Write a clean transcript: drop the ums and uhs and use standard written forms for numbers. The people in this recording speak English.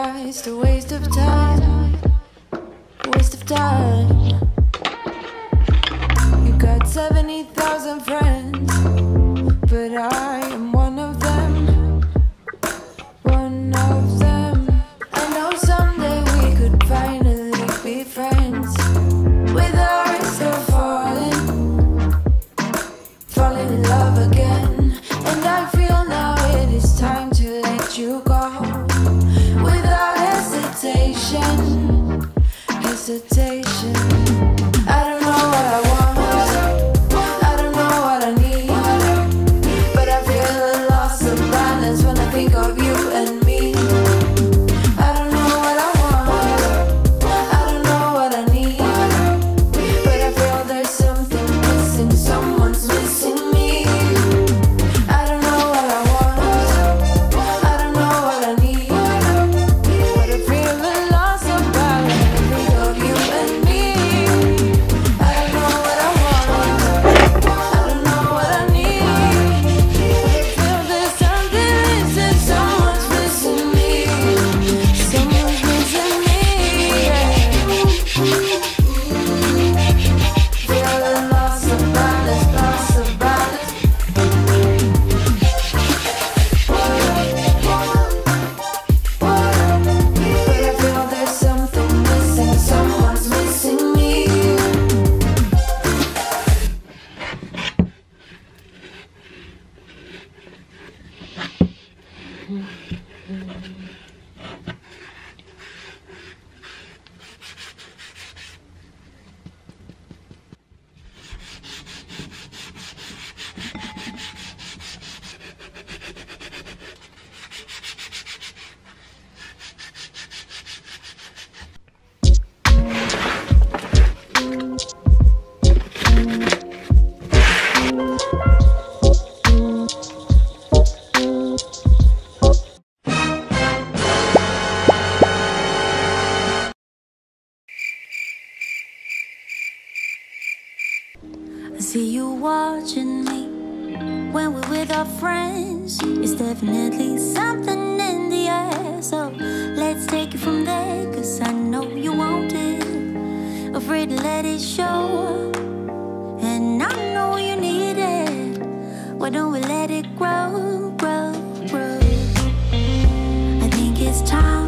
just a waste of time. Waste of time. You got 70,000 friends, but I am one of them. One of them. I know someday we could finally be friends. With our hearts still falling in love again. And I feel now it is time to let you go. Without hesitation, hesitation. I don't know what I want, I don't know what I need, but I feel a loss of balance when I think of you and me. I don't know what I want, I don't know what I need, but I feel there's something missing, someone's missing me. I don't know what I want, I don't know what I need, but I feel a loss of balance when I think of you and me. I don't know what I want, I don't know what I need, but I feel there's something missing, someone's missing me. Someone's missing me, feel a loss of balance, loss of balance. But I feel there's something missing, someone's missing me. I see you watching me when we're with our friends. It's definitely something in the air. So let's take it from there, 'cause I know you want it. Afraid to let it show, and I know you need it. Why don't we let it grow, grow, grow? I think it's time